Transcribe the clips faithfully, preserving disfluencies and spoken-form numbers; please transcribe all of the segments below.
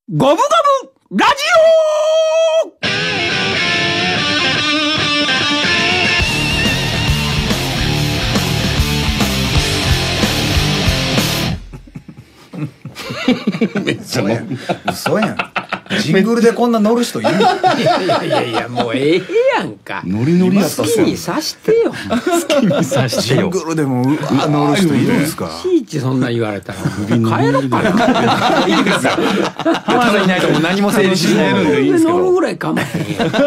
ゴブゴブラジオめっちゃ嘘やん。嘘やん。ジングルでこんな乗る人いる？ いやいやいや、もうええやんか。 ノリノリやったっすよ。 好きにさしてよ。 好きにさしてよ。 ジングルでもうわ乗る人いるんですか？ いちいちそんな言われたら帰ろっかな。 いいですよ。浜田さんいないともう何も成立しないのでいいんですけど。 乗るぐらいかまへんやん。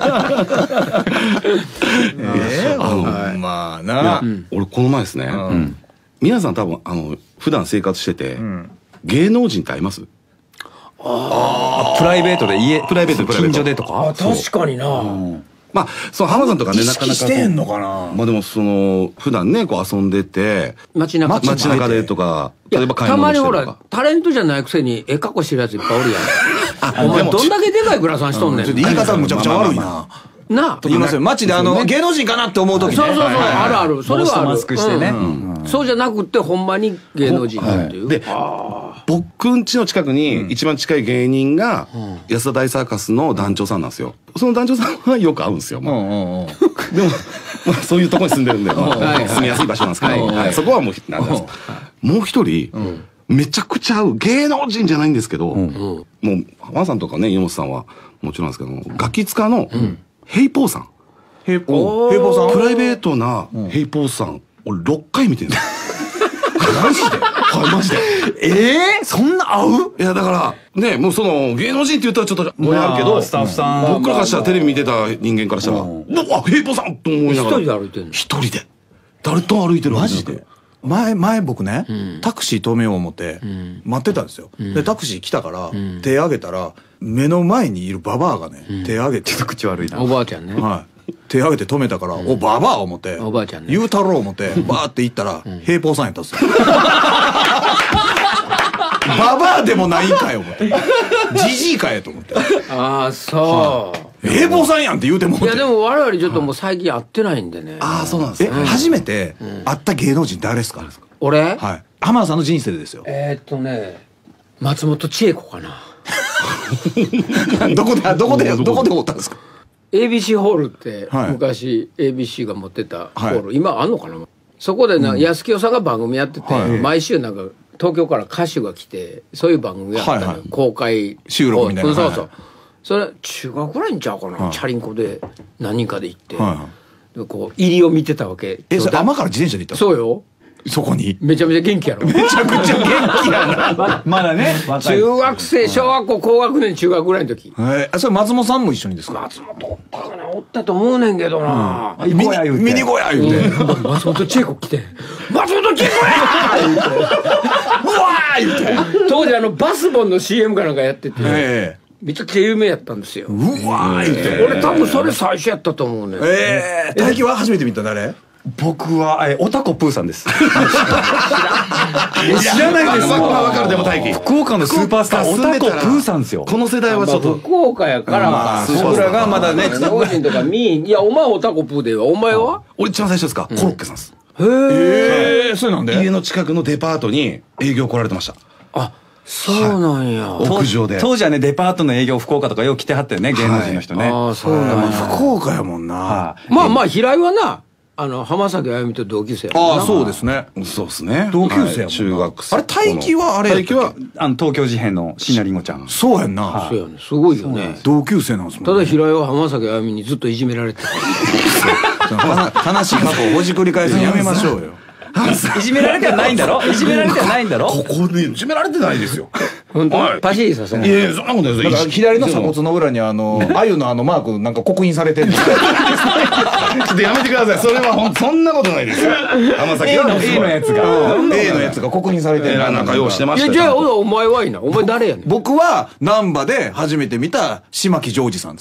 ええ、まあな。 俺この前ですね、皆さん多分あの普段生活してて芸能人って会います？ ああ、プライベートで家、プライベートで近所でとか。 確かにな。 まあその浜さんとかね、なかなか意識してんのかな。 まあでもその普段ねこう遊んでて街中街中でとか、例えば買いたまにほ物してるとか、 らタレントじゃないくせにええ格好してるやついっぱいおるやん。お前どんだけでかいグラサンしとんねん。 ちょっと言い方むちゃくちゃ悪いな。 なあ。 言いますよ。街であの芸能人かなって思う時ね。 そうそうそう、あるある。それはある。 マスクしてね。 そうじゃなくてほんまに芸能人っていう。 で僕ん家の近くに一番近い芸人が安田大サーカスの団長さんなんですよ。その団長さんはよく会うんですよ。でもまあそういうところに住んでるんで住みやすい場所なんですけど、そこはもうなんです。もう一人めちゃくちゃ会う芸能人じゃないんですけど、もう浜田さんとかね井本さんはもちろんですけど、ガキ使のヘイポーさん、 ヘイポー、ヘイポーさん、 プライベートなヘイポーさん俺ろっかい見てるんですよ。マジで？はい、マジで。 ええ、そんな合う？ いやだからね、もうその芸能人って言ったらちょっともやあるけど、 スタッフさん僕らからしたらテレビ見てた人間からしたら、あ、ヘイポさんと思いながら一人で歩いてんの？ 一人で誰と歩いてるわけじゃなくて、 前前僕ね、タクシー止めよう思って待ってたんですよ。でタクシー来たから手挙げたら目の前にいるババアがね手挙げて、 口悪いな。 おばあちゃんね。 はい、手挙げて止めたから、おババア思っておばあちゃんね、 言うたろう思ってバーって行ったら平ポーさんやったんですよ。ババアでもないんかよ思って、ジジイかよと思って、 ああそう、 平ポーさんやんって言うてもうて。 いやでも我々ちょっともう最近会ってないんでね。 ああそうなんですえ、 ね。 初めて会った芸能人誰ですか？ 俺、 はい、浜田さんの人生でですよ。 えーっとね松本千恵子かな。 どこでどこでどこでおったんですか？ エービーシー ホールって、 はい、 昔 エービーシー が持ってたホール、はい、今あんのかな。そこでな、うん、安清さんが番組やってて、はい、毎週なんか東京から歌手が来てそういう番組やったのよ、はいはい、公開収録みたいな。 そうそう、はい、それ中学ぐらいにちゃうかな、はい、チャリンコで何人かで行って、はい、でこう入りを見てたわけ。 え、それ天から自転車で行った？そうよ。 そこにめちゃめちゃ元気やろ。 めちゃくちゃ元気やな。 ま, まだね、 中学生、小学校高学年中学ぐらいの時。 えー、それ松本さんも一緒にですか？ 松本おったかな、おったと思うねんけどな。 ミニゴヤ言うて、 松本千恵子来て松本千恵子や言うて、うわー言うて、当時あのバスボンの シーエム かなんかやってて、えーめちゃくちゃ有名やったんですよ。 うわー言うて、 俺多分それ最初やったと思うね。 ええ、大輝は初めて見た誰？ 僕はえおたこプーさんです。知らないです。 わかる。でも大輝福岡のスーパースターおたこプーさんですよ。 この世代はちょっと福岡やから僕らがまだね、 芸能人とか見ん。いやお前おたこプーでは、お前は？ 俺一番最初ですか、コロッケさんです。 へえ、そうなんで？ 家の近くのデパートに営業来られてました。 あ、そうなんや。 屋上で。 当時はね、デパートの営業福岡とかよく来てはったよね、芸能人の人ね。 ああ、そうなんや。 福岡やもんな。 まあまあ平井はな、あの浜崎あゆみと同級生やもんな。 ああ、そうですね。 そうですね。 同級生やもんな。 中学生。 あれ大輝はあれ？ 大輝はあの東京事変の椎名林檎ちゃん。 そうやんな。 そうやね。すごいよね。 同級生なんですもん。 ただ平井は浜崎あゆみにずっといじめられてた。 悲しい過去をほじくり返すのやめましょうよ。 いじめられてはないんだろ？いじめられてはないんだろ？ ここでいじめられてないですよ。 本当？パシリさせない。 いやいや、そんなことないですよ。 左の鎖骨の裏にあの鮎のあのマークなんか刻印されてるんですよ。 ちょっとやめてください。それはほんそんなことないですよ。浜崎は A のやつが A のやつが刻印されてる。 なんか用意してましたよ。 じゃあお前はいいな。お前誰やねん。 僕は難波で初めて見た島木ジョージさんです。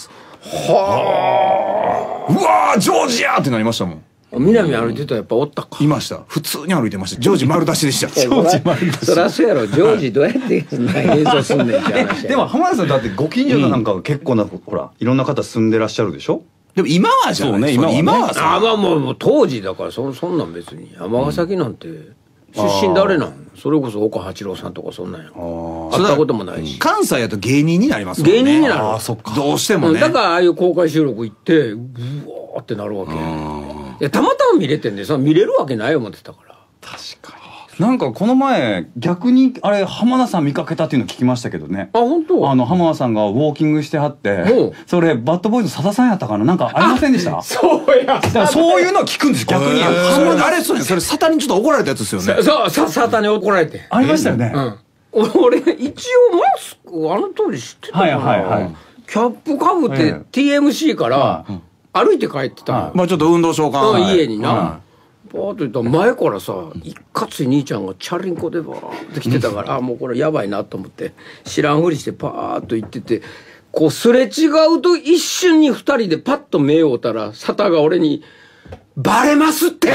はあ。うわージョージやってなりましたもん。 南歩いてたらやっぱおったか。 いました。普通に歩いてました。ジョージ丸出しでした。 ジョージ丸出し。そりゃそうやろ。ジョージどうやって演奏すんねんって話。 でも浜田さんだってご近所のなんか結構なほらいろんな方住んでらっしゃるでしょ。 でも今はじゃない。今は今はさ。あまあもう当時だからそそんなん別に尼崎なんて。 出身誰なん？それこそ岡八郎さんとかそんなんや。会ったこともないし。 関西やと芸人になりますもんね。 芸人になる。 ああ、そっか。どうしてもね。 だからああいう公開収録行って、うわーってなるわけ。いや、たまたま見れてんで、その見れるわけない思ってたから。 確かに。なんかこの前逆にあれ浜田さん見かけたっていうの聞きましたけどね。 あ、本当？ あの浜田さんがウォーキングしてはって、それバッドボーイズの佐田さんやったかな、なんかありませんでした？ そうや。 だからそういうのを聞くんです逆に。 あれそれそれサタにちょっと怒られたやつですよね。 そう、さサタに怒られて。 ありましたよね。 うん。俺一応マスクあの通り知ってたから。はいはいはい。キャップかぶって ティーエムシー から歩いて帰ってた。 まあちょっと運動しようかな。家にな。バーッと言ったら前からさ、いかつい兄ちゃんがチャリンコでバーッと来てたから、あ、もうこれやばいなと思って、知らんふりしてパーッと行ってて、こうすれ違うと一瞬に二人でパッと目を追ったら、サタが俺に、バレますって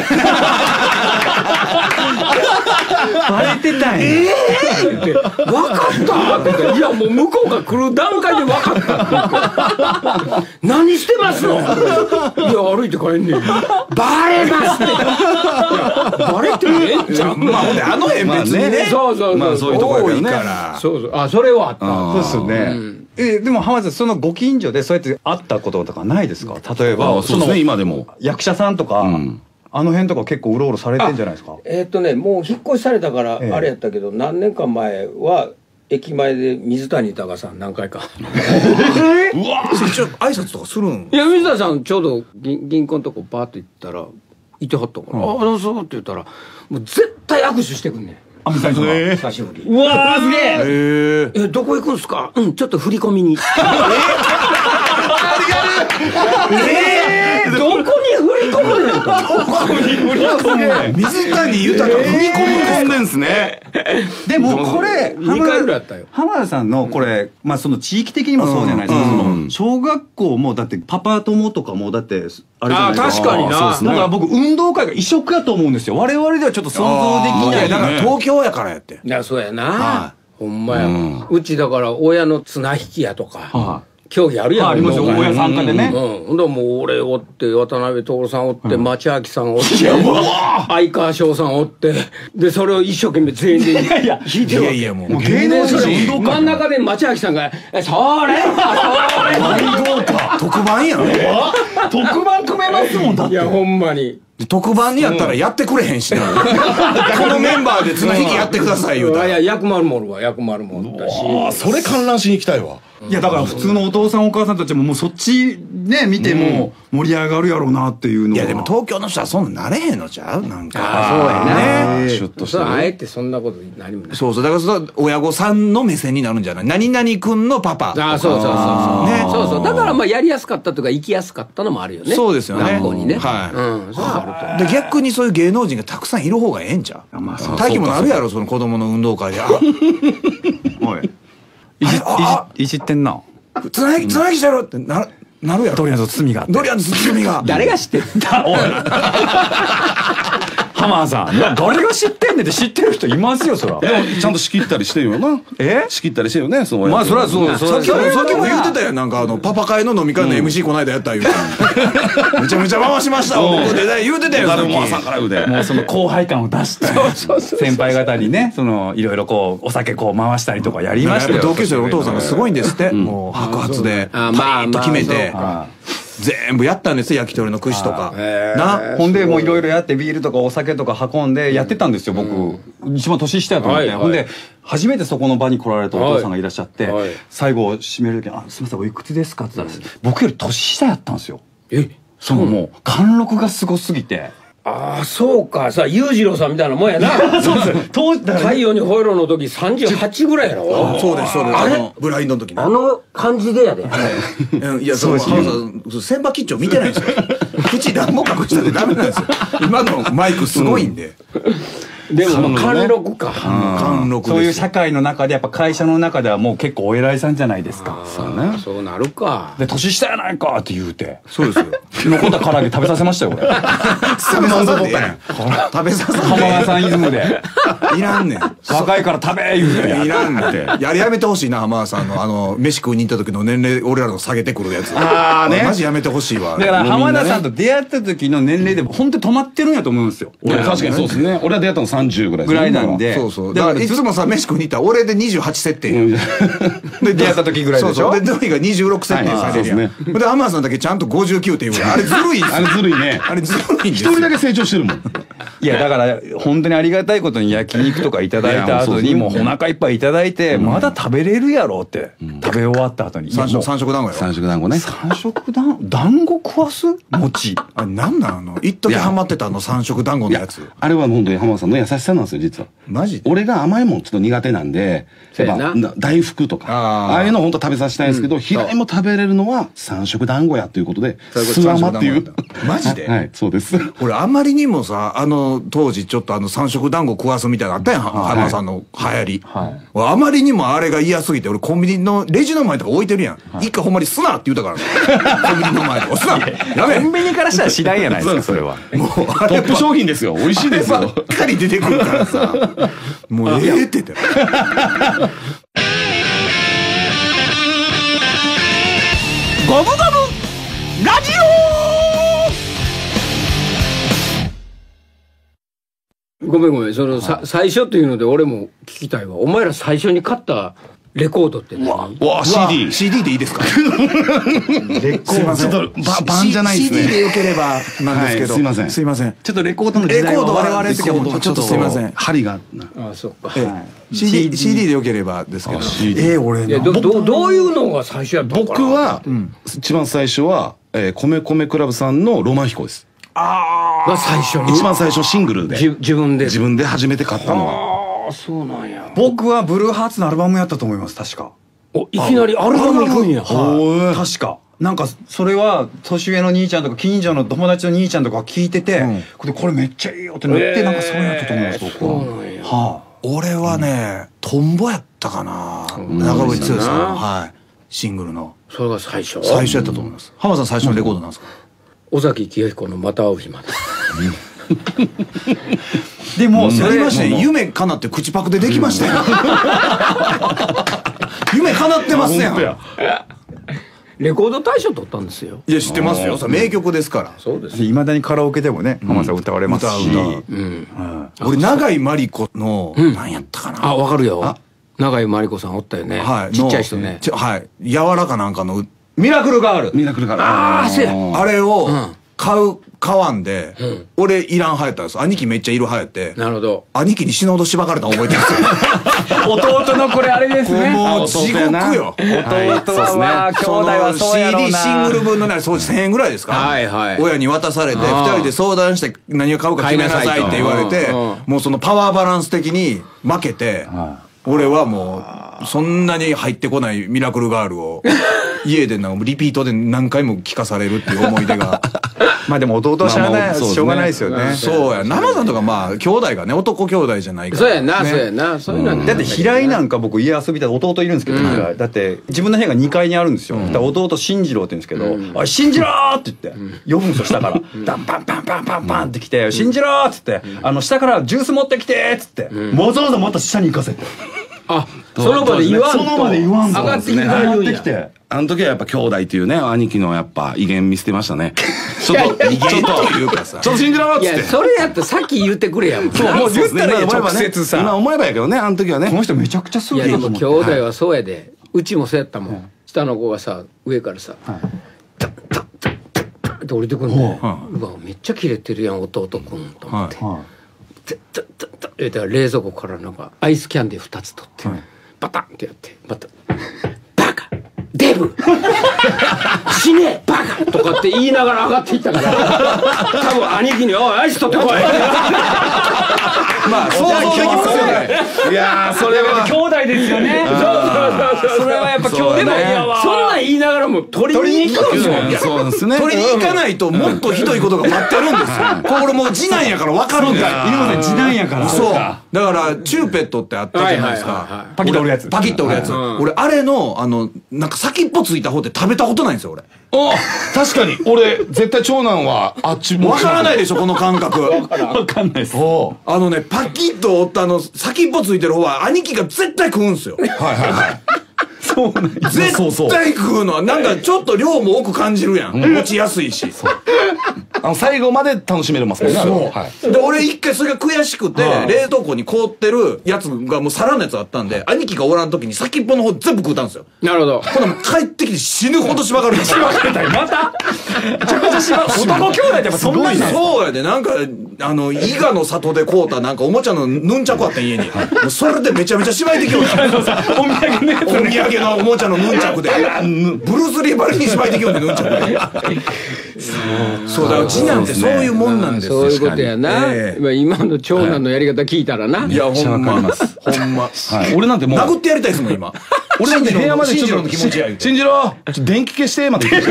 バレてたんや。 ええー、言って、分かったって言って、いやもう向こうが来る段階で分かったって言って、何してますの？いや歩いて帰んねん。バレますって。バレてええんちゃう？ まあほんであの辺別にね。 そうそうそう。 まあそういうとこやからね。 そうそう。あ、それはあった。 そうですよね。えでも浜田さんそのご近所でそうやって会ったこととかないですか？例えばそうですね今でも役者さんとか、うん、あの辺とか結構うろうろされてんじゃないですか？ えー、っとねもう引っ越しされたからあれやったけど、えー、何年か前は駅前で水谷豊さん何回かえー、うわ一応挨拶とかするん？ いや水谷さんちょうど 銀, 銀行のとこバーッと行ったらいてはったから、うん、ああどうぞって言ったらもう絶対握手してくんねん。 あ、水谷さんが久しぶり。 うわーすげえ。 えどこ行くんすか？うんちょっと振り込みに。えー、どこに振り込むねんか。どこに振り込むねん。 水谷豊が振り込んでんすね。 でもこれにかいぐらいあったよ。 浜田さんのこれまあその地域的にもそうじゃないですか。その小学校もだってパパ友とかもだってあれじゃないですか。 あ確かにな。 だから僕運動会が異色やと思うんですよ。我々ではちょっと想像できない。 だから東京やからやって。 いやそうやな。ほんまや。うちだから親の綱引きやとか。競技あるやん。 ありますよ、親参加でね。 うん。ほんでもう俺おって、渡辺徹さんおって、町明さんおって、相川翔さんおって、で、それを一生懸命全員でいやいや、 弾いてるわけ。 いやいや、もう芸能人の運動会。 真ん中で町明さんが、それそれ運動会特番やん。 特番組めますもん、だって。 いや、ほんまに。 特番にやったらやってくれへんしな。このメンバーで綱引きやってくださいよ。 いや、薬丸もおるわ、薬丸もおったし。 それ観覧しに行きたいわ。 いやだから普通のお父さんお母さんたちももうそっちね見ても盛り上がるやろうなっていうのは。 いやでも東京の人はそんななれへんのちゃうなんか。 ああそうやね。 シュッとしてあえてそんなこと何もない。 そうそうだからその親御さんの目線になるんじゃない。何々君のパパ。 ああそうそうそうそうね。そうそうだからまあやりやすかったというか行きやすかったのもあるよね。 そうですよね。 学校にね。 はい。 うんそうあると。で逆にそういう芸能人がたくさんいる方がええんちゃう。まあ大気もなるやろその子供の運動会で。 おい。いじってんな。 つなぎ、つなぎしてろってな、なるやろ。 ドリアンと包みが。 ドリアンと包みが。 誰が知ってるんだおい。 浜田さん。誰が知ってんねんって知ってる人いますよ、そら。 でも、ちゃんと仕切ったりしてるよな。 え仕切ったりしてるよね、その親。 まあ、そりゃそう。さっきも、さっきも言ってたやん。なんか、あの、パパ会の飲み会の エムシー こないだやった言うて。めちゃめちゃ回しました。僕で言うてたよ、 誰も朝から言うて。 もうその後輩感を出して。先輩方にね、その、いろいろこう、お酒こう回したりとかやりましたよ。 同級生のお父さんがすごいんですって。もう、白髪で、パーンと決めて。全部やったんですよ焼き鳥の串とかな。ほんでもういろいろやってビールとかお酒とか運んでやってたんですよ僕。一番年下やと思って。ほんで初めてそこの場に来られたお父さんがいらっしゃって最後締める時に「あすみませんおいくつですか?」って言ったら僕より年下やったんですよ。えそのもう貫禄がすごすぎて。 ああそうかさ裕次郎さんみたいなもんやな。そうです。太陽にほえろの時さんじゅうはちぐらいやろ。 そうですそうです。あれブラインドの時ね。 あの感じでやで。 いやそうです。千葉吉兆見てないんですよ。口何も隠したってダメなんですよ。今のマイクすごいんで。 でも貫禄か。 貫禄。 そういう社会の中でやっぱ会社の中ではもう結構お偉いさんじゃないですか。 そうね。そうなるか。 で年下やないかって言うて。 そうですよ。 残った唐揚げ食べさせましたよ俺。 食べさせてやん。食べさせて。 浜田さんイズムで。 いらんねん。 若いから食べ言うて。 いらんって。やりやめてほしいな、浜田さんのあの飯食いに行った時の年齢俺らの下げてくるやつ。 ああね。 マジやめてほしいわ。 だから浜田さんと出会った時の年齢で本当に止まってるんやと思うんですよ。 俺確かにそうですね。俺は出会ったのさんじゅうぐらいぐらいなんで。 そうそう。だからいつもさ飯食いに行ったら俺でにじゅうはち設定。 で出会った時ぐらいでしょ。 そうそう。でドリがにじゅうろく設定されるやん。で浜田さんだけちゃんとごじゅうきゅうっていう。あれずるい。 あれずるいね。 あれずるいんですよ。 一人だけ成長してるもん。 いやだから本当にありがたいことに焼肉とかいただいた後にもうお腹いっぱいいただいてまだ食べれるやろって食べ終わった後に三色三色団子やろ。 三色団子ね。 三色団団子食わす餅。 あれなんなんあの一時ハマってたあの三色団子のやつ。 あれは本当に浜田さんの優しさなんですよ実は。 マジで。 俺が甘いもんちょっと苦手なんで、やっぱ大福とかああいうの本当食べさせたいんですけど、平井も食べれるのは三色団子やということでスワマっていう。 マジで。 はいそうです。 俺あまりにもさあの当時ちょっとあの三色団子食わすみたいなのあったやん浜田さんの流行り。あまりにもあれが嫌すぎて俺コンビニのレジの前とか置いてるやん。一回ほんまにすなって言うたからね。コンビニの前とかすな。やめ。 コンビニからしたら知らんやないですかそれは。 もうトップ商品ですよ。美味しいですよ。 ばっかり出てくるからさ。もうええって言って。 ゴムゴムラジオ。ごめんごめんそのさ最初っていうので俺も聞きたいわ。お前ら最初に買ったレコードって何？ わあ シーディー。 シーディー でいいですか？ レコード。 ちょっと版じゃないですね。 シーディー でよければなんですけど。 すいません。 すいません。 ちょっとレコードの時代は我々の時はもうちょっとすいません。 針が。 ああそっか。 シーディー シーディー でよければですけど。 え俺いやどどどういうのが最初やったのかな。 僕は一番最初は米米クラブさんのロマン飛行です。 ああ最初に一番最初シングルで自分で自分で初めて買ったのは。 ああそうなんや。 僕はブルーハーツのアルバムやったと思います確か。 おいきなりアルバム行くんや。 はい確か。なんかそれは年上の兄ちゃんとか近所の友達の兄ちゃんとか聞いてて、これこれめっちゃいいよってなってなんかそうやったと思います僕は。 そうなんや。 はあ。 俺はねトンボやったかな。長渕剛さんのはいシングルのそれが最初。 最初やったと思います。浜田さん最初のレコードなんですか？ 尾崎紀世彦のまた会う日まで。 でもそれやりましたね。夢叶って口パクでできましたよ。夢叶ってますやん。 レコード大賞取ったんですよ。 いや知ってますよ。それ名曲ですから。 そうです。 いまだにカラオケでもね浜田さん歌われますし。 俺永井真理子の何やったかな。 あわかるよ。永井真理子さんおったよね。 はい。 ちっちゃい人ね。 はい。柔らかなんかのミラクルガール。 ミラクルガール。 ああそうや。 あれを買う買わんで、俺いらん派やったんです。兄貴めっちゃいる派やって。 なるほど。 兄貴に死ぬほどしばかれたの覚えてるんですよ。 弟のこれあれですね。 もう地獄よ。 弟は兄弟はそうやろうな。 シーディー シングル分のね、そうせんえんぐらいですか。 はいはい。 親に渡されて、二人で相談して何を買うか決めなさいって言われて、もうそのパワーバランス的に負けて、俺はもうそんなに入ってこないミラクルガールを家でなんかリピートで何回も聞かされるっていう思い出が。 まあでも弟はしょうがない、しょうがないですよね。 そうや。生さんとかまあ兄弟がね、男兄弟じゃないから。 そうやな、そうやな、そういうの。 だって平井なんか僕家遊びで弟いるんですけど、だって自分の部屋がにかいにあるんですよ。だから弟進次郎って言うんですけど、おい進次郎って言って呼ぶんですよ下から。ダンパンパンパンパンパンって来て、進次郎って言って、あの下からジュース持ってきてっつって、わざわざまた下に行かせて。 あ、その場で言わんと。 その場で言わんと。 上がってきてから言うんや。 あの時はやっぱ兄弟っていうね、兄貴のやっぱ威厳見せてましたね。ちょっと、 威厳というかさ。 ちょっと信じろっつって。 いや、それやったらさっき言ってくれやもん。 そう、もう言ったら直接さ。 今思えばやけどね、あの時はね。 この人めちゃくちゃすごい。いや、でも兄弟はそうやで。うちもそうやったもん。下の子がさ、上からさ、タッタッタッタッタッって降りてくんで、うわ、めっちゃキレてるやん、弟くんと思って。タッタッタッタッ言うたら冷蔵庫からなんかアイスキャンディーふたつ取って、バタンってやって、また、バカデブ死ねバカとかって言いながら上がっていったから多分兄貴に「おいアイス取ってこい」 まあ想像できますよね。 いやーそれは兄弟ですよね。それはやっぱ兄弟。 でもそんなん言いながらも取りに行くんですよ。 そうですね。 取りに行かないともっとひどいことが待ってるんですよ。これもう次男やから分かるんだよ。 犬本さん次男やから。 そう。だからチューペットってあったじゃないですか。 パキッと折るやつ。 パキッと折るやつ。俺あれのあのなんか先っぽついた方って食べたことないんですよ俺。 あ、確かに俺絶対長男はあっちも分からないでしょこの感覚。 わかんないです。 あのねパキッと折ったあの先っぽついてる方は兄貴が絶対食うんですよ。 はいはいはい。 そうなんです。 絶対食うのはなんかちょっと量も多く感じるやん。持ちやすいし。 あの最後まで楽しめますもんね。はい。 で俺一回それが悔しくて冷凍庫に凍ってるやつがもう皿のやつあったんで兄貴がおらん時に先っぽの方全部食うたんですよ。 なるほど。 ほなもう帰ってきて死ぬほどしばかるんですよ。 まためちゃくちゃしば男兄弟ってやっぱそんなんなんそうやでなんかあの伊賀の里で買うたなんかおもちゃのヌンチャクあった家にもうそれでめちゃめちゃ芝居できるんですよ。 お土産のやつお土産のおもちゃのヌンチャクでブルース・リーバリに芝居できるんでヌンチャクで。そうだから次男ってそういうもんなんですよ。 そういうことやな。今の長男のやり方聞いたらな。 いやほんまほんま。 俺なんてもう殴ってやりたいですもん今。 俺なんて部屋までちょっと気持ちや信じろ電気消してまで消せ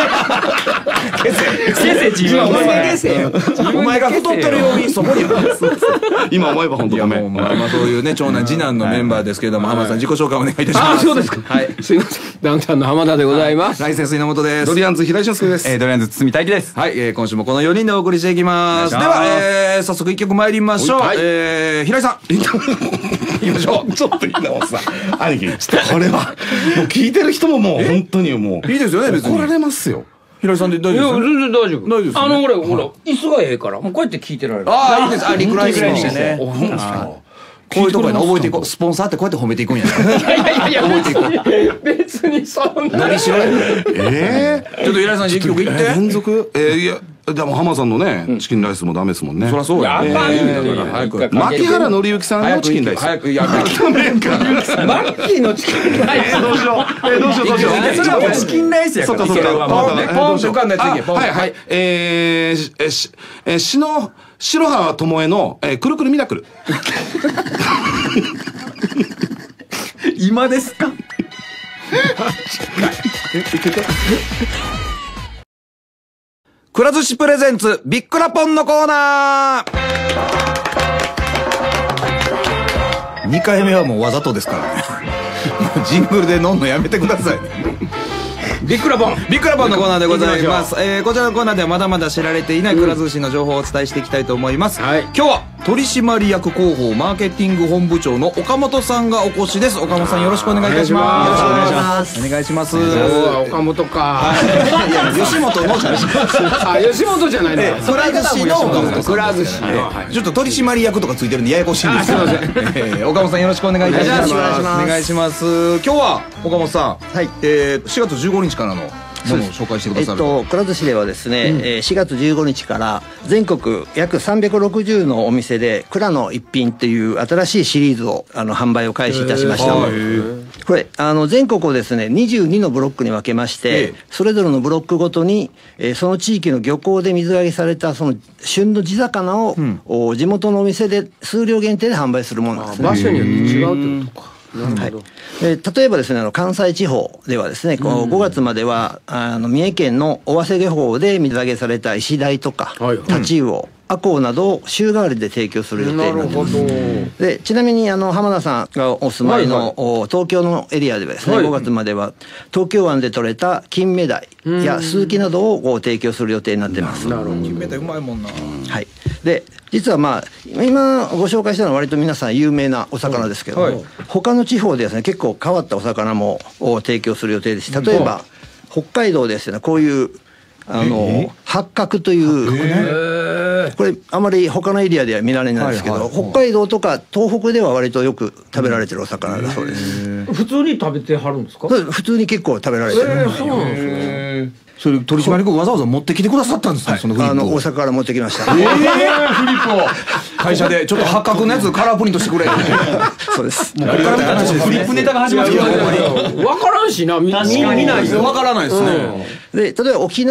自分お前お前が太ってるようにそこに今思えば本当ごめん。 まあそういうね長男次男のメンバーですけれども浜田さん自己紹介お願いいたします。 あ、そうですか。はい。すいません。ダウンタウンの浜田でございます。 ライセンス稲本です。 ドリアンズ平井俊介です。 えードリアンズ堤大輝です。 はい、えー今週もこのよにんでお送りしていきます。では、えー早速一曲参りましょう。えー平井さん。行きましょう。 ちょっと稲本さん兄貴これはもう聞いてる人ももう本当にもういいですよね別に。 怒られますよ。 平井さんで大いや、 丈夫です全然大丈夫。 大丈夫ですねあの、俺、ほら、椅子がええから、もうこうやって聞いてられる。 ああいいです。あリクライニングしてね。 おそうですか。 こういうとこやな覚えていこう。スポンサーってこうやって褒めていくんやな。 いやいやいや、別に、別にそんな。 何しろ。 ええ。 ちょっと平井さん一曲言って。 連続えいやでも浜さんのねチキンライスもダメですもんね。 そりゃそうや。 あかんよ早く。 牧原紀之さんのチキンライス。 早くやる。 マッキーのチキンライス。 どうしようえどうしようどうしよう。 それはもうチキンライスやから。 そっかそっか。 ポンねポンって浮かんだやついけ。ポン。 はいはい。えーえしえしの白川智恵のえくるくるミラクル。 今ですか。 くら寿司プレゼンツビックラポンのコーナー。にかいめはもうわざとですからね。もうジングルで飲んのやめてくださいね。 ビックラポン。 ビックラポンのコーナーでございます。えー、こちらのコーナーではまだまだ知られていないくら寿司の情報をお伝えしていきたいと思います。 はい今日は取締役広報マーケティング本部長の岡本さんがお越しです。岡本さんよろしくお願いいたします。 お願いします。お願いします。 おー岡本か。 いや吉本のじゃない。 あ、吉本じゃないの。 くら寿司の岡本さん。 くら寿司の。 ちょっと取締役とかついてるんでややこしいんですけど。すいません。えー岡本さんよろしくお願いいたします。 お願いしますお願いします。今日は岡本さん、 はいえーしがつじゅうごにちからのものを紹介してくださる。 えっと、くら寿司ではですね、えーしがつじゅうごにちから全国約さんびゃくろくじゅうのお店でくらの一品っていう新しいシリーズをあの販売を開始いたしました。これあの全国をですねにじゅうにのブロックに分けまして、 ええそれぞれのブロックごとに、えーその地域の漁港で水揚げされたその旬の地魚を、お地元のお店で数量限定で販売するものなんですね。 場所によって違うってことか。なるほど。 えー例えばですねあの関西地方ではですねこうごがつまではあの三重県の尾鷲漁港で水揚げされたイシダイとかはいはいタチウオアコウなどを週替わりで提供する予定なになってます。 るほど。 でちなみにあの浜田さんがお住まいの、 はいはいお東京のエリアではですね、 はいごがつまでは東京湾で採れた金目鯛やスズキなどをこう提供する予定になってます。 なるほど。 金目鯛うまいもんな。 はい、で実はまあ今ご紹介したのは割と皆さん有名なお魚ですけども、 はい他の地方でですね結構変わったお魚もお提供する予定ですし、例えば、北海道ですねこういうあの八角というこれあまり他のエリアでは見られないんですけど、北海道とか東北では割とよく食べられてるお魚だそうです。 普通に食べてはるんですか。 それ普通に結構食べられてる。 えー、そうなんですね。 それ取締役わざわざ持ってきてくださったんですか、そのフリップを。 あの大阪から持ってきました。 ええフリップを会社でちょっと八角のやつカラープリントしてくれ。 そうです。 フリップネタが始まるよ。 わからんしな、みんな見ないよ。 わからないですね。 で例えば沖縄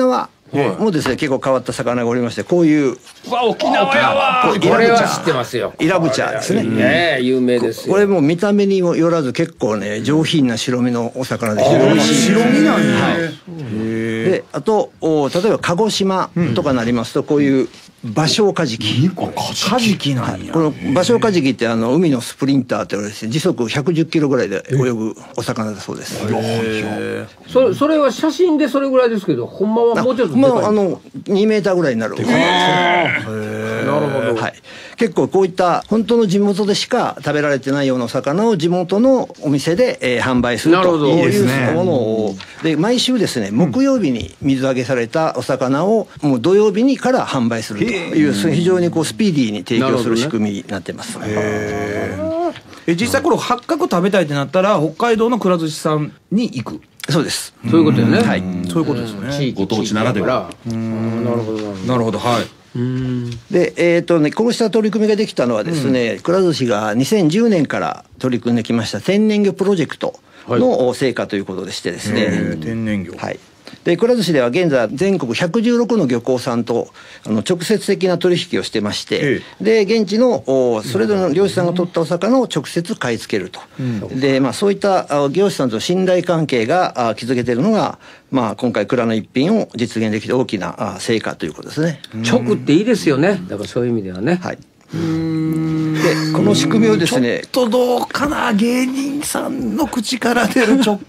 もですね結構変わった魚がおりまして、こういううわ沖縄やわ。 これは知ってますよ。 イラブチャですね。 ねえ有名ですよ。 これも見た目にもよらず結構ね上品な白身のお魚で非常に白身なんや。 で、あとお例えば鹿児島とかなりますとこういう芭蕉カジキ。 カジキなんや。 この芭蕉カジキってあの海のスプリンターって言われて時速ひゃくじゅっキロぐらいで泳ぐお魚だそうです。 それそれは写真でそれぐらいですけど、ほんまはもうちょっとでかい。 まああのにメーターぐらいになる。なるほど。はい。結構こういった本当の地元でしか食べられてないようなお魚を地元のお店で、えー、販売するというものをで毎週ですね木曜日に水揚げされたお魚をもう土曜日にから販売するという非常にこうスピーディーに提供する仕組みになってます。 え実際これ八角食べたいってなったら北海道のくら寿司さんに行く。 そうです。 そういうことよね。 はい。 そういうことですね。 ご当地ならでは。 なるほどなるほど。はい。 で、えーとね、こうした取り組みができたのはですね、くら寿司がにせんじゅうねんから取り組んできました天然魚プロジェクトの成果ということでしてですね、 天然魚。 はい。でくら寿司では現在全国ひゃくじゅうろくの漁港さんとあの直接的な取引をしてまして、で現地のおそれぞれの漁師さんが取ったお魚を直接買い付けると、で、まあ、そういったあ漁師さんと信頼関係があ築けているのが、まあ、今回蔵の一品を実現できて大きなあ成果ということですね。 直っていいですよね。だからそういう意味ではね。 はい。でこの仕組みをですね、 ちょっとどうかな、芸人さんの口から出る直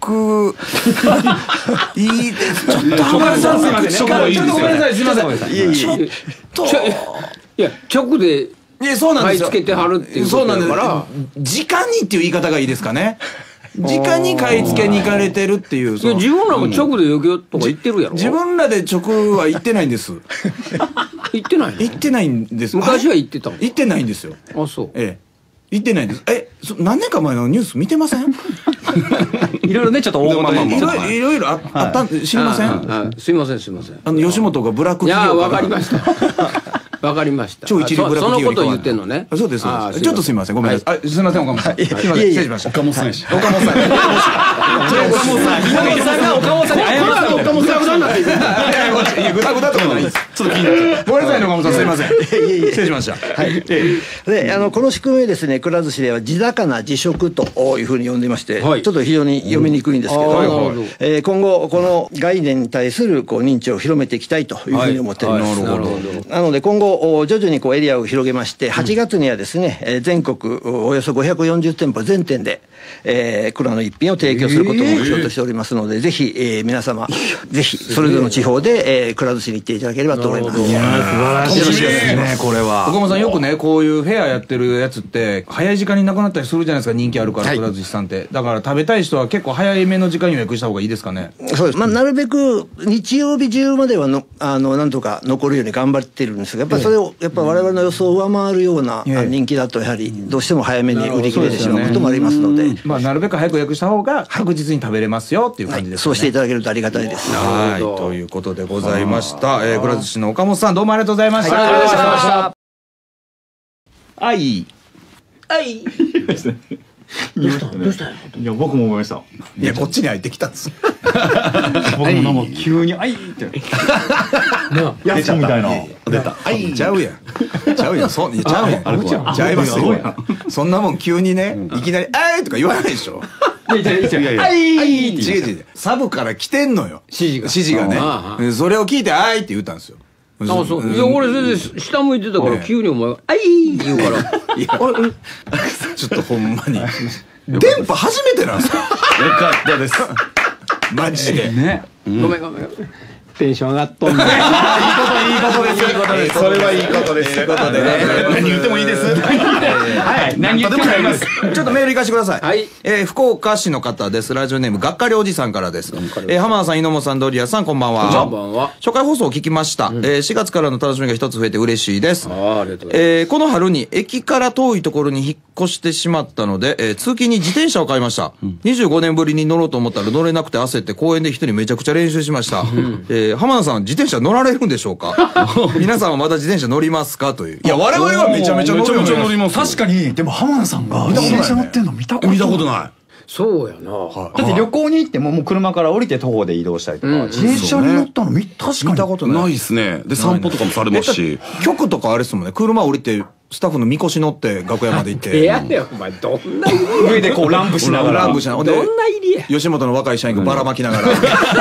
いいです。ちょっと浜田さんの口から、ちょっとごめんなさい、すみません。いえいえ、ちょっといや直でいやそうなんですよ。 買い付けてはるっていうことだから、 そうなんです。直にっていう言い方がいいですかね。直に買い付けに行かれてるっていう。 いや自分らも直で漁業とか行ってるやろ。 自分らで直は行ってないんです。 行ってないの？ 行ってないんです。 昔は行ってたの？ 行ってないんですよ。 あ、そう。 ええ。行ってないんです。え、そ何年か前のニュース見てません？ いろいろねちょっと大物にいろいろいろあったん知りません？ すいませんすいません。 あの吉本がブラックい企業やわかりました。わかりました。 超一流ブラック企業にそのこと言ってんのね。 そうですそうです。ちょっとすみませんごめんなさい。あすみません岡本さん。すみません失礼しました。 岡本さんやし。 岡本さん。岡本さん。 岡本さんが岡本さんに謝った岡本さんがない。 いやグダグダとかないです。ちょっと気になって。ごめんなさいね岡本さんすみません。失礼しました。はい。 であのこの仕組みですね、くら寿司では地魚地食というふうに呼んでいまして、ちょっと非常に読みにくいんですけど、え今後この概念に対するこう認知を広めていきたいというふうに思っております。なるほど。なので今後徐々にこうエリアを広げましてはちがつにはですね、うん、全国およそごひゃくよんじゅうてんぽ全店で、えー、蔵の一品を提供することを目標としておりますので、えー、ぜひ、えー、皆様ぜひそれぞれの地方で、えー、くら寿司に行っていただければと思います。 いや素晴らしいですねこれは。岡本さんよくねこういうフェアやってるやつって早い時間になくなったりするじゃないですか。人気あるからくら寿司さんって、だから食べたい人は結構早いめの時間に予約した方がいいですかね。 そうです、まあ、なるべく日曜日中まではのあのなんとか残るように頑張ってるんですが、やっぱりそれをやっぱ我々の予想を上回るような人気だとやはりどうしても早めに売り切れてしまうこともありますので、 まあなるべく早く予約した方が確実に食べれますよっていう感じですね、はい、 そうしていただけるとありがたいです。 はいということでございました。えー、くら寿司の岡本さんどうもありがとうございました。 はい、ありがとうございました。 はい。 はい。どうしたどうした。 いや僕も思いました。 いやこっちに入ってきたんです。 僕もなんか急に「あい!」ってやつみたいな出た。あいちゃうやん。ちゃうやん。そうちゃうやん。ちゃいますよ。そんなもん急にねいきなり「あい!」とか言わないでしょ。 いやいやいやいや。 あいって違う違う。サブから来てんのよ。指示が指示がね。それを聞いて「あい!」って言ったんですよ。 あ、そう。いや俺全然下向いてたから急にお前が「あい!」言うから。 いやちょっとほんまに電波初めてなんですか。よかったですマジでね。 ごめんごめんごめん。テンション上がっとんね。いいこといいことですいいことです。それはいいことです。ということで何言ってもいいです。はい何言ってもいいです。ちょっとメール行かしてください。はい。え福岡市の方です。ラジオネームがっかりおじさんからです。え浜田さん井本さんドリアさんこんばんは。 こんばんは。 初回放送を聞きました。えしがつからの楽しみが一つ増えて嬉しいです。あありがとうございます。えこの春に駅から遠いところに引っ越してしまったのでえ通勤に自転車を買いました。にじゅうごねんぶりに乗ろうと思ったら乗れなくて焦って公園で一人めちゃくちゃ練習しました。え浜田さん自転車乗られるんでしょうか。皆さんはまだ自転車乗りますかという。いや我々はめちゃめちゃ乗ります。 確かにでも浜田さんが自転車乗ってんの見たことない。 見たことない。 そうやな。 だって旅行に行ってももう車から降りて徒歩で移動したりとか、自転車に乗ったの見確かに見たことない。 ないですね。で、散歩とかもされますし。 局とかあれですもんね。車降りて、スタッフのみこし乗って楽屋まで行って。 えやねお前、どんな入り上でこうランプしながら。 ランプしながら。 どんな入りや。 吉本の若い社員がばらまきながら。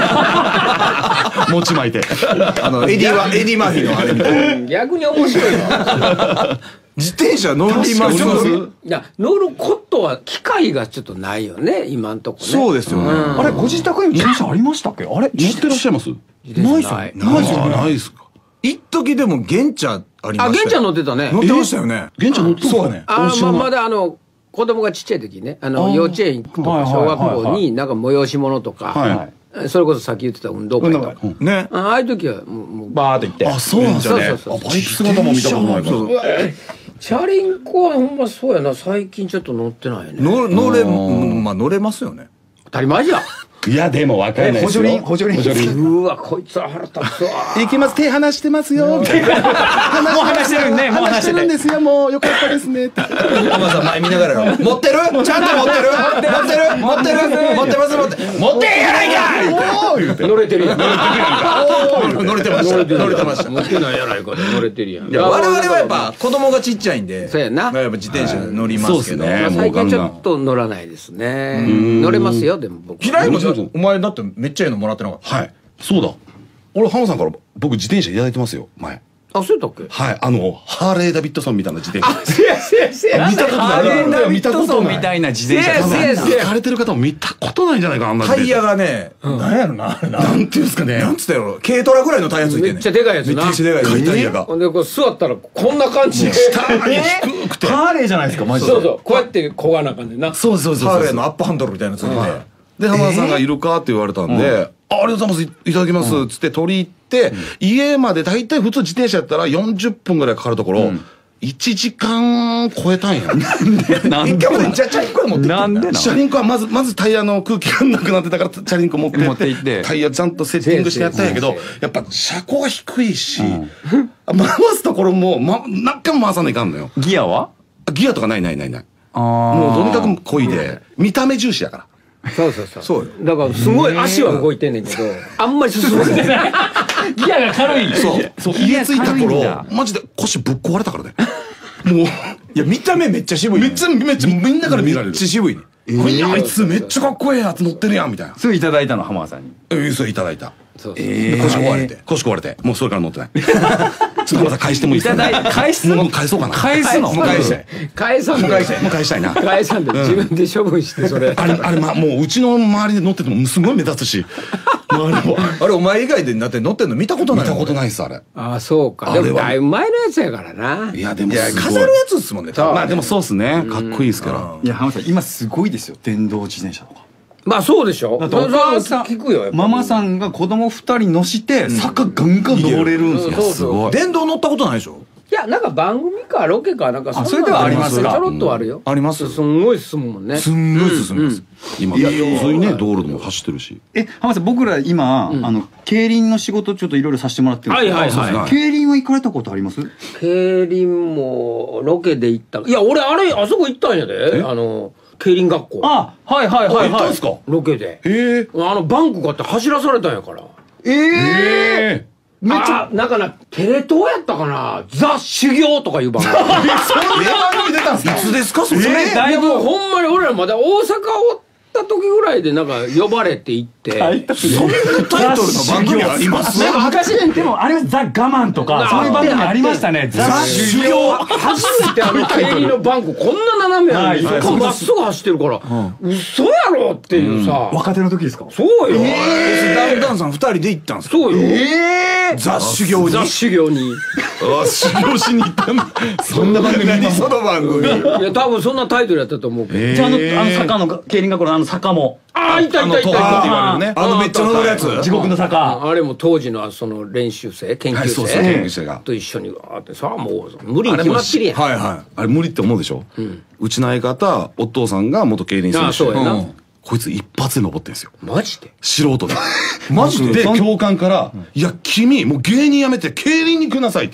持ち巻いて。 あの、エディは、エディマーフィーのあれみたいな。 逆に面白いわ。 自転車乗ります。 いや、乗ることは機会がちょっとないよね、今んとこね。 そうですよね。 あれ、ご自宅に自転車ありましたっけ？あれ、 乗ってらっしゃいます？ ないっすよ。 ないですよね。 ないですか。 一時でも玄茶ありました。 あ、玄茶乗ってたね。 乗ってましたよね。 玄茶乗ってそうね。 あ、ま、まだあの、子供がちっちゃい時ね、あの、幼稚園行くとか、小学校になんか催し物とか、それこそさっき言ってた運動会とか。 ね。 ああいう時は、もう、 バーって行って。 あ、そうなんですね。 そうそうそう。 バイク姿も見たことないから。 チャリンコはほんまそうやな、最近ちょっと乗ってないね。 乗乗れ、まあ乗れますよね。 当たり前じゃん。 いや、でも分かんないですよ。 補助輪、補助輪。 うわ、こいつは腹立つわ。 行きます、手離してますよ。もう話してるね、もう話してるんですよ、もう。よかったですね。 浜田さん前見ながら持ってるちゃんと持ってる持ってる持ってる持ってます持って持ってんやないかい乗れてるやん。 乗れてました乗れてました乗ってないやないかで乗れてるやん。 我々はやっぱ子供がちっちゃいんで、 そうやな。 やっぱ自転車乗りますけど、 最近ちょっと乗らないですね。乗れますよ、でも僕。 平井もお前だってめっちゃいいのもらってなかった。 はい。そうだ。俺、浜さんから僕自転車いただいてますよ、前。 あ、そうだっけ？ はい。あの、ハーレー・ダビッドソンみたいな自転車。 あ、せやせやせや。 見たことない。 ハーレー・ダビッドソンみたいな自転車。 せやせや。 聞かれてる方も見たことないんじゃないかな、あんなタイヤがね、なんやろな、 なんていうんですかね。 なんつったやろ、軽トラぐらいのタイヤついてんねん。 めっちゃでかいやつな。 めっちゃでかいタイヤが。 ほんで、こう座ったらこんな感じで。 下に低くて。 ハーレーじゃないですか、マジで。 そうそう。こうやってこがなあかんねんな。 そうそうそう。 ハーレーのアップハンドルみたいなのついてて。 で、浜田さんがいるかって言われたんで、ありがとうございます、いただきます、つって取り行って、家まで大体普通自転車やったらよんじゅっぷんぐらいかかるところ、いちじかん超えたんや。 なんで一回もね、チャリンコで持ってきたなんでなチャリンコはまず、まずタイヤの空気がなくなってたから、チャリンコ持って持って行ってタイヤちゃんとセッティングしてやったんやけど、やっぱ車高が低いし、回すところも、ま、何回も回さないかんのよ。 ギアは？ ギアとかないないないない。 あもうとにかく濃いで、見た目重視やから。 そうそうそう。 そうよ。 だからすごい足は動いてんねんけど、あんまり進まない。 ギアが軽い。 そう。そう、家着いた頃、マジで腰ぶっ壊れたからね。もう、 いや、見た目めっちゃ渋い。 めっちゃ、めっちゃ、みんなから見られる。 めっちゃ渋いね。 いや、あいつめっちゃかっこええやつ乗ってるやん、みたいな。 すぐいただいたの、浜田さんに。 ええ、それいただいた。 そうそう。 で腰壊れて。腰壊れて。もうそれから乗ってない。ちょっとまた返してもいいですかね。 いただい返すもう返そうかな。 返すの？ もう返したい。 返さんで。 もう返したい。もう返したいな。 返さんで自分で処分してそれ。 あれ、あれ、ま、もううちの周りで乗っててもすごい目立つし。周りも。 あれ、お前以外でだって乗ってんの見たことない見たことないっす、あれ。 ああ、そうか。でもだいぶ前のやつやからな。 いや、でもいや、 すごい飾るやつっすもんね。 まあでもそうっすね。かっこいいですから。 いや、浜田さん、今すごいですよ、電動自転車とか。 まあそうでしょ。 だってお母さん、 聞くよ。やっぱママさんが子供二人乗して、坂ガンガン登れるんですよ。 そうすごい。 電動乗ったことないでしょ？ いや、なんか番組かロケかなんかあそれではありますかちょろっとあるよ。 ありますすんごい進むもんね。 すんごい進みます。今、普通にね、道路でも走ってるし。 え、浜田さん、僕ら今、あの、競輪の仕事ちょっといろいろさせてもらってるんですけど、 はいはいはい競輪は行かれたことあります？ 競輪もロケで行った。いや、俺あれ、あそこ行ったんやで。あの、競輪学校。 あ、はいはいはいはい。 行ったんすか？ ロケで。 へえ。 あの、バンク買って走らされたんやから。 ええめっちゃ、なんかな、テレ東やったかな、ザ修行とかいう番組。 そんな番組出たんですか？いつですかそれ？ だいぶほんまに俺らまだ大阪おった時ぐらいでなんか呼ばれて行って。 そんなタイトルの番組あります？ なんか昔ね、でもあれザ・我慢とか、そういう番組ありましたね。ザ・修行。 初めてあの競輪のバンクこんな斜めなのに、そこまっすぐ走ってるから、嘘やろっていうさ。 若手の時ですか？ そうよ。 ダウンタウンさん二人で行ったんですか？ そうよ。 ザ修行に。 ザ修行に。 あ、修行しに行ったんだ。そんな番組。 何その番組？ いや、多分そんなタイトルやったと思うけど。 じゃあ、あの、あの坂の、競輪学校のあの坂も。 ああ、いたいたいたいた。 あのめっちゃ乗るやつ。 地獄の坂。 あれも当時のその練習生、研究そうそう研究生が生と一緒にあってさ、もう無理に決まってるやん。 はいはい。 あれ無理って思うでしょ？うちの相方、お父さんが元競輪選手。 あそうやなうんこいつ一発で登ってんすよ。 マジで？ 素人で。 マジでで、教官から、いや、君、もう芸人辞めて競輪に来なさいって。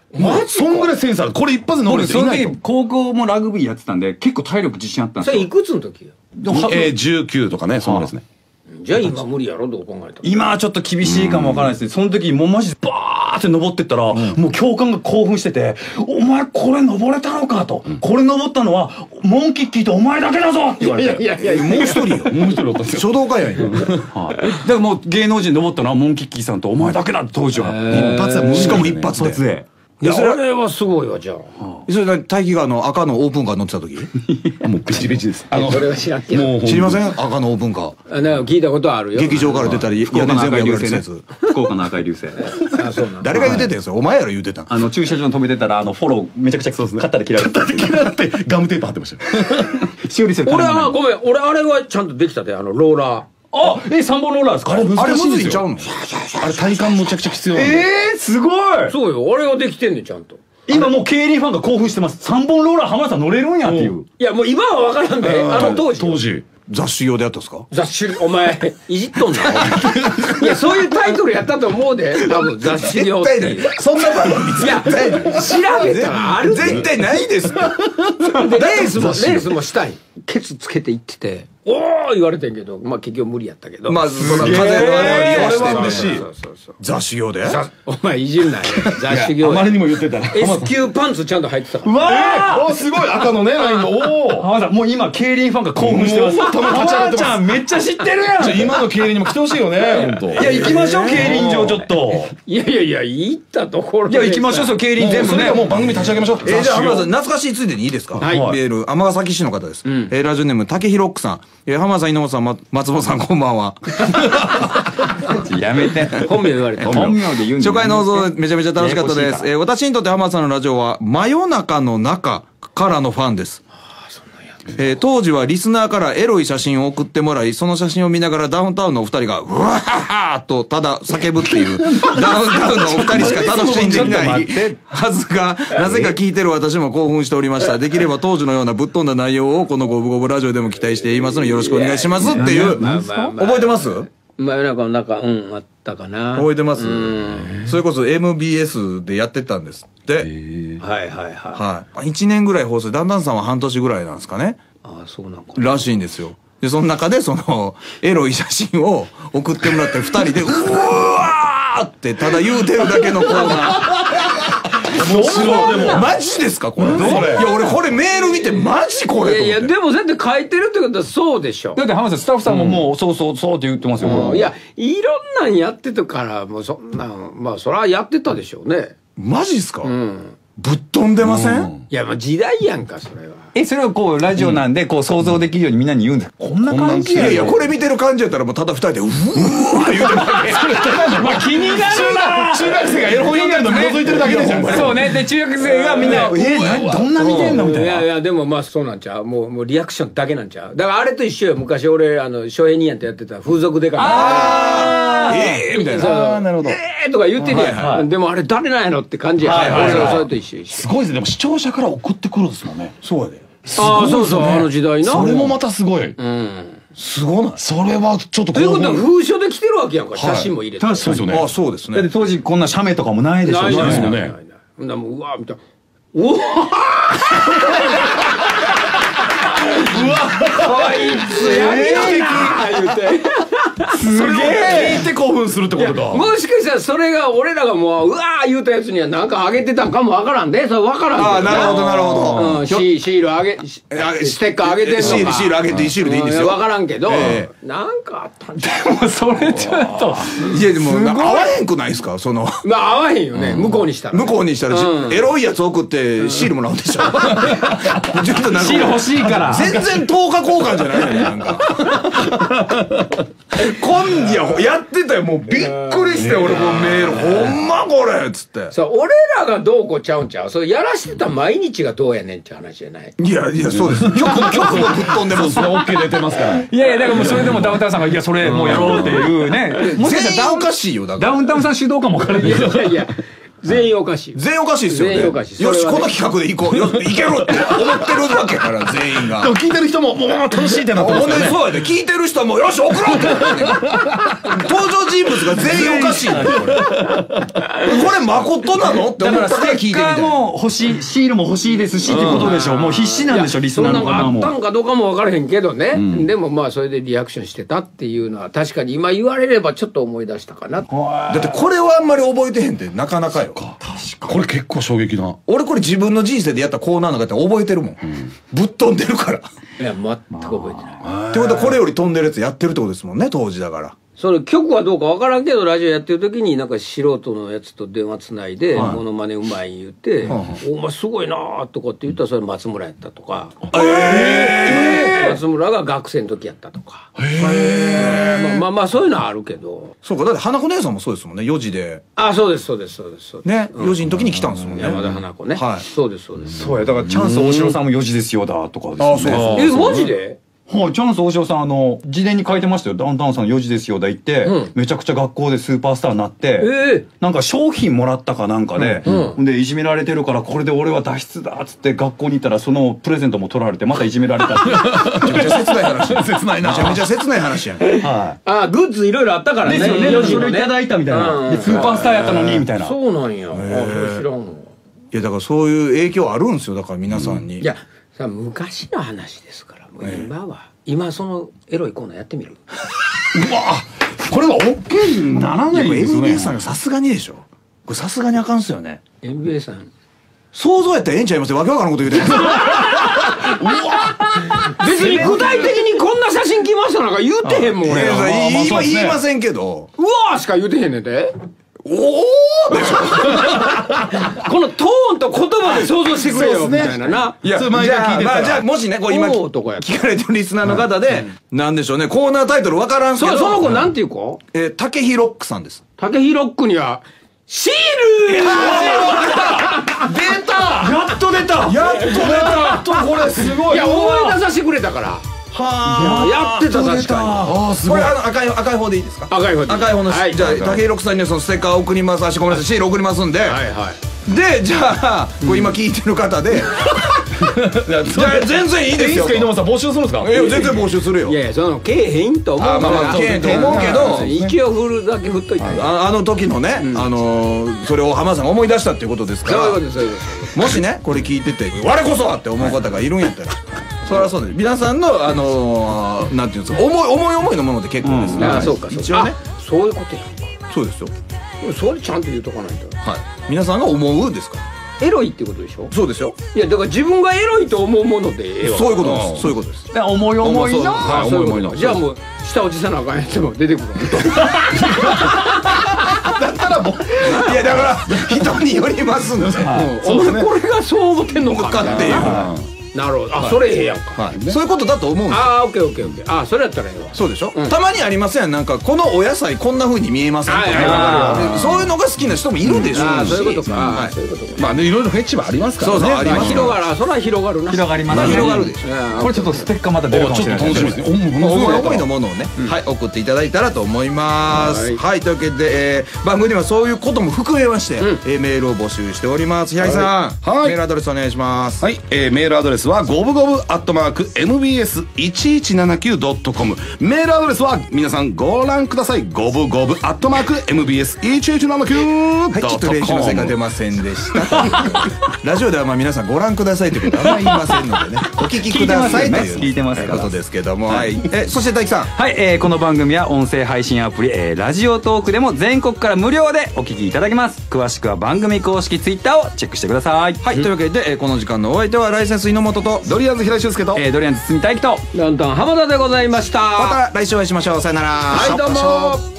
マジそんぐらいセンサーこれ一発で乗る僕その人いないと時高校もラグビーやってたんで結構体力自信あったんですよ。 それいくつの時よ。 えー、じゅうきゅうとかねそんぐらいですね。 じゃあ今無理やろ、どう考えたら。 今はちょっと厳しいかもわからないですね。その時もうマジでバーって登ってったら、もう教官が興奮してて「お前これ登れたのか」と「これ登ったのはモンキッキーとお前だけだぞ」って言われて。 いやいやいや、 もう一人よ。 もう一人おったんですよ。 書道家やんよ。 はい、だからもう芸能人登ったのはモンキッキーさんとお前だけだって当時は。 一発でもうしかも一発で。 一発で。 いや、それはすごいわ、じゃあ。 それ何大気川の赤のオープンカー乗ってた時もうベチベチです。あのそれは知らんけど。 もう知りません赤のオープンカー。 あ、なんか聞いたことあるよ。 劇場から出たり福岡の赤い流星ねやつ。 福岡の赤い流星。 あ、そうなんだ。 誰が言うてたんやそれお前やろ言うてたん。 あの駐車場に止めてたらあのフォローめちゃくちゃカッターで切られて。 切られてガムテープ貼ってましたよ。 修理する。 俺は、ごめん、俺あれはちゃんとできたで、あの、ローラー。 あ、え、三本ローラーですか？あれあれ難しいんですよ。 むずいちゃうの？ あれ体幹むちゃくちゃ必要なんで。 えー、すごい。 そうよ、俺はできてんねん、ちゃんと。 今もう競輪ファンが興奮してます。三本ローラー浜田さん乗れるんやっていう。 いや、もう今は分からんで、あの当時。 当時雑誌用でやったんですか？ 雑誌、お前、いじっとんな。いや、そういうタイトルやったと思うで、多分雑誌用っていう。 そんな番組いや、調べたらあるで。 絶対ないです。 でレースも、レースもしたい。ケツつけて行ってて、おー言われてんけど、まあ結局無理やったけど。 まあその風のあれを利用してそれは嬉しいそうそうそう。 雑誌用で。 さお前いじるなよ。雑誌業あまりにも言ってたら。 S 級パンツちゃんと入ってたから。 うわおすごい赤のねラインのおお。 浜田さんもう今競輪ファンが興奮してます。 もう頭立ち上がってます浜田ちゃんめっちゃ知ってるやん。 じゃあ今の競輪にも来てほしいよね本当。 いや行きましょう競輪場ちょっと。 いやいやいや、行ったところで。 いや行きましょうそう競輪全部ね。 もう番組立ち上げましょう。 えー、じゃあ浜田さんん。 懐かしいついでにいいですか？ はいメール尼崎市の方です。えーラジオネーム竹広ックさん。えー浜田さん井上さんま松本さんこんばんは。 やめて。 本名言われて。 本名で言うんだよ。 初回の放送めちゃめちゃ楽しかったです。えー私にとって浜田さんのラジオは真夜中の中からのファンです。えー当時はリスナーからエロい写真を送ってもらい、その写真を見ながらダウンタウンのお二人がうわははとただ叫ぶっていうダウンタウンのお二人しか楽しんでいないはずが、なぜか聞いてる私も興奮しておりました。できれば当時のようなぶっ飛んだ内容をこのゴブゴブラジオでも期待していますのでよろしくお願いしますっていう。 まあまあまあ覚えてます？ 真夜中の中、うん、あったかな。 覚えてます？それこそ エムビーエス でやってたんですって。 はいはいはい。 はい。いちねんぐらい放送、だんだんさんは半年ぐらいなんですかね。 ああ、そうなんか。 らしいんですよ。で、その中でその、エロい写真を送ってもらって二人で、うわーってただ言うてるだけのコーナー。 面白いでも。 マジですかこれ。 それいや、俺これメール見てマジこれいやいや、 と思って。 でもそうやって書いてるってことはそうでしょ。 だって浜田さんスタッフさんももうそうそうそうって言ってますよ。 いや、いろんなんやってたから、もうそんなん、まあそらやってたでしょうね。 マジっすかうん。 ぶっ飛んでません？ いや、まあ時代やんか、それは。 え、それをこうラジオなんでこう想像できるようにみんなに言うんです。こんな感じやよ。 いやいや、これ見てる感じやったらもうただ二人で、うわー言うてるだけ。 まあ気になるな。 中学生がエロ本読んでるの覗いてるだけでじゃん。 そうね。で中学生がみんなえ何どんな見てんのみたいな。 いやいや、でもまあそうなんちゃう。もう、もうリアクションだけなんちゃう。だからあれと一緒よ。昔俺、あの、翔平兄やんとやってた風俗でかあええみたいな。 そうあーなるほど。 えーとか言ってるやん。でもあれ誰なんやろって感じやん。 はいはいはいそうそれと一緒一緒。 すごいですね。でも視聴者から送ってくるんですもんね。 そうやで。 ああ、そうそう、あの時代な。 それもまたすごい。 うん。 すごない？ それはちょっとということは興奮封書で来てるわけやんか。写真も入れて。 確かに。 そうですよね。 あ、そうですねだって。当時こんな写メとかもないでしょ。 ないないないですよねないない。ほんならもう、うわーみたいな。うわこいつやりよな言うて。 すげえ聞いて興奮するってことか。 もしかしたらそれが俺らがもううわー言うたやつにはなんかあげてたんかもわからんで、それわからんけどああ、なるほどなるほど。 うん、シーシールあげしあステッカーあげてんのかシールシールあげてシールでいいんですよ。 わからんけど、 えなんかあったんじゃもうそれちょっと。 いやでもなんか合わへんくないですかその。 まあ合わへんよね、向こうにしたらね、 向こうにしたらし、 うんエロいやつ送ってシールもらうんでしょ。ちょっとなんかシール欲しいから。 全然とおか交換じゃないのになんか。今夜やってたよもうびっくりして俺もうメールほんまこれっつって。 そう俺らがどうこうちゃうんちゃう、それやらしてた毎日がどうやねんって話じゃない。 いやいやそうです。曲曲もぶっ飛んでます。 オッケー出てますから。 いやいやだからもうそれでもダウンタウンさんがいやそれもうやろうっていうね。もしかしたらダウン全員おかしいよだから。 ダウンタウンさん主導かもわからないいやいやいや全員おかしい。 全員おかしいですよね。 全員おかしいそれはねよしこの企画で行こう。よいけるって思ってるわけやから全員が。 でも聞いてる人ももう楽しいってなってまほんですからね。 そうやで聞いてる人もよし送ろうって思ってんねん登場人人物が全員おかしいのよこれこれ誠なのって思ったから聞いてみたい。 ステッカーも欲しい、シールも欲しいですしってことでしょ。もう必死なんでしょ、リスナーの方も。 そんなのがあったんかどうかも分からへんけどね、うん、でもまあそれでリアクションしてたっていうのは確かに今言われればちょっと思い出したかな。 だってこれはあんまり覚えてへんってなかなかよ。 確かにこれ結構衝撃な。 俺これ自分の人生でやったコーナーの中で覚えてるもん、うん、ぶっ飛んでるから。 いや全く覚えてない。 ってことはこれより飛んでるやつやってるってことですもんね、当時だから。 それ曲はどうか分からんけどラジオやってる時になんか素人のやつと電話つないで、はい、モノマネうまい言って、はい、お前すごいなーとかって言ったらそれ松村やったとか、えー、松村が学生の時やったとか、えー、まあまあまあそういうのはあるけど。 そうか、だって花子姉さんもそうですもんね、よじで。 あ、そうですそうですそうですね、よじの時に来たんですもんね、 山田花子ね。はい、そうですそうです。 そうや、だからチャンス大城さんもよじですよだとかですね。 あ、そうそう。 え、マジで？ はい、チャンス大城さん、あの、事前に書いてましたよ。ダウンタウンさんよじですよだ言って、うん、めちゃくちゃ学校でスーパースターになって、えー、なんか商品もらったかなんかで、うんうん、で、いじめられてるから、これで俺は脱出だっつって学校に行ったら、そのプレゼントも取られて、またいじめられたって。 めちゃめちゃ切ない話。切ないな。めちゃめちゃ切ない話やん。はい。 あ、グッズいろいろあったからね。 ですよね。それいただいたみたいな。で、スーパースターやったのに、みたいな。 そうなんや。あ、それ知らんの。 いや、だからそういう影響あるんですよ、だから皆さんに。 いや、さ、昔の話ですから、もう今は。今そのエロいコーナーやってみる。 うわ、これは オーケー にならないですよね。エヌビーエー さんさすがにでしょ。これさすがにあかんっすよね。 エヌビーエー さん想像やったらええんちゃいますよ。わけわからんこと言うてる。うわ、 別に具体的にこんな写真来ましたなんか言うてへんもん俺。 言いませんけど。 うわーしか言うてへんねんで。おおでしょ。このトーンと言葉で想像してくれよみたいなな。 いや、じゃあ、まあ、じゃあもしね、こう今聞かれてるリスナーの方で、なんでしょうね、コーナータイトルわからんけど。 その子なんていう子？ えー、竹ひロックさんです。 竹ひロックにはシール。出た。 やっと出た。やっと出た。やっとこれすごい。 いや、思い出させてくれたから。はあ、やってた確かに。 ああ、すごい。これあの赤い赤い方でいいですか？ 赤い方で。 赤い方の、じゃあ竹井六さんにそのステッカー送ります。あしごめんなさい、シール送りますんで。はいはい。で、じゃあこれ今聞いてる方で、全然いいですよ。 井上さん募集するんですか？ いや全然募集するよ。 いや、そのけえへんと思うから。 まあまあけえへんと思うけど、 息を振るだけ振っといて。 あの時のね、あのそれを浜田さんが思い出したっていうことですから。そういうことですそういうこと。もしねこれ聞いてて我こそはって思う方がいるんやったら。それはそうです。皆さんのあのー、なんていうんですか、思い思い思いのもので結構ですね。 ああ、そうかそうか。そういうことや。 そうですよ。 それちゃんと言うとかないと。 はい。皆さんが思うですか。 エロいってことでしょ。 そうですよ。 いやだから自分がエロいと思うものでええわ。 そういうことです。そういうことです。 思い思いの。 はい、思い思いの。 じゃあもう下落ちさなあかんやつも出てくる。だったらもういやだから人によりますんで。 お前これがそう思ってんのかっていう。なるほど。あ、それええやんか。 そういうことだと思うんですよ。 ああ、オッケーオッケーオッケー。あ、それやったらええわ。 そうでしょ。たまにありません。なんかこのお野菜こんな風に見えませんとか。そういうのが好きな人もいるでしょうし。 そういうことか。そういうことか。 まあね、いろいろフェチはありますからね。 そうそう、あります。 広がる。それは広がるな。 広がります。 広がるでしょ。 これちょっとステッカーまた出るかもしれない。ちょっと楽しみですね。 思い思いのものをね、はい、送っていただいたらと思います。はい、というわけで番組ではそういうことも含めましてメールを募集しております。平井さん、メールアドレスお願いします。 はい、メールアドレスはゴブゴブアットマーク エムビーエスいちいちななきゅうドットコム。 メールアドレスは皆さんご覧ください。ゴブゴブアットマーク エムビーエスいちいちななきゅうドットコム。 はい、ちょっと練習の成果出ませんでしたラジオではまあ皆さんご覧くださいということはあんまり言いませんのでね、お聞きくださいという聞いてますからことですけども、はい。え、そして大樹さん、 はい、えー、この番組は音声配信アプリ、えー、ラジオトークでも全国から無料でお聞きいただけます。詳しくは番組公式ツイッターをチェックしてください。 はい、というわけで、えー、この時間のお相手はライセンス猪本とドリアンズ平井俊介と、 えー、ドリアンズ堤大樹とランタン浜田でございました。 また来週お会いしましょう。さよなら。 はい、どうも。